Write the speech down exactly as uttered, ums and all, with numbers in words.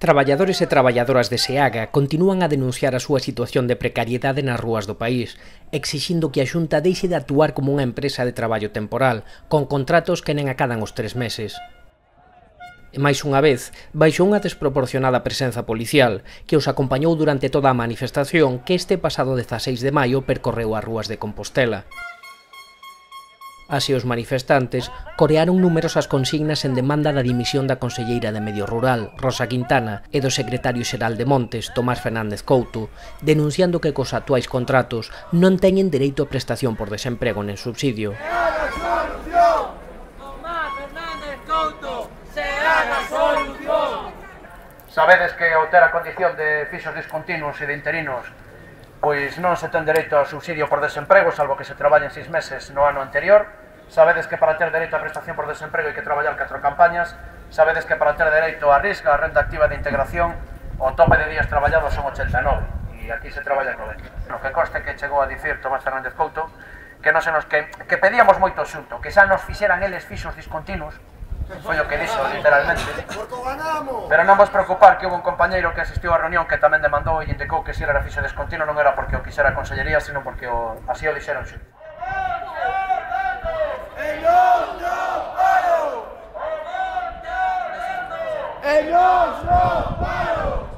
Traballadores e traballadoras de Seaga continúan a denunciar a súa situación de precariedade nas rúas do país, exixindo que a Xunta deixe de actuar como unha empresa de traballo temporal, con contratos que nen acadan os tres meses. E máis unha vez, baixo unha desproporcionada presenza policial, que os acompañou durante toda a manifestación que este pasado dezaseis de maio percorreu as rúas de Compostela. Así os manifestantes corearon numerosas consignas en demanda da dimisión da conselleira de Medio Rural, Rosa Quintana, e do secretario xeral de Montes, Tomás Fernández Couto, denunciando que cos actuais contratos non teñen dereito a prestación por desemprego nen subsidio. Sabedes que ao ter a condición de fixos discontinuos e de interinos, pois non se ten dereito a subsidio por desemprego, salvo que se traballen seis meses no ano anterior. Sabedes que para ter dereito a prestación por desemprego hai que traballar catro campañas. Sabedes que para ter dereito a risca, a renda activa de integración, o tope de días traballados son ochenta e nove, e aquí se traballa noventa. No que conste que chegou a dicir Tomás Fernández Couto que non se nos que, que pedíamos moito xunto, que xa nos fixeran eles fixos discontinuos, foi o que dixo literalmente. Pero non vos preocupar, que houve un compañeiro que asistiu á reunión que tamén demandou e indicou que se era fixo discontinuo non era porque o quixera a consellería, sino porque o, así o dixeron xunto. ¡Ellos no paro!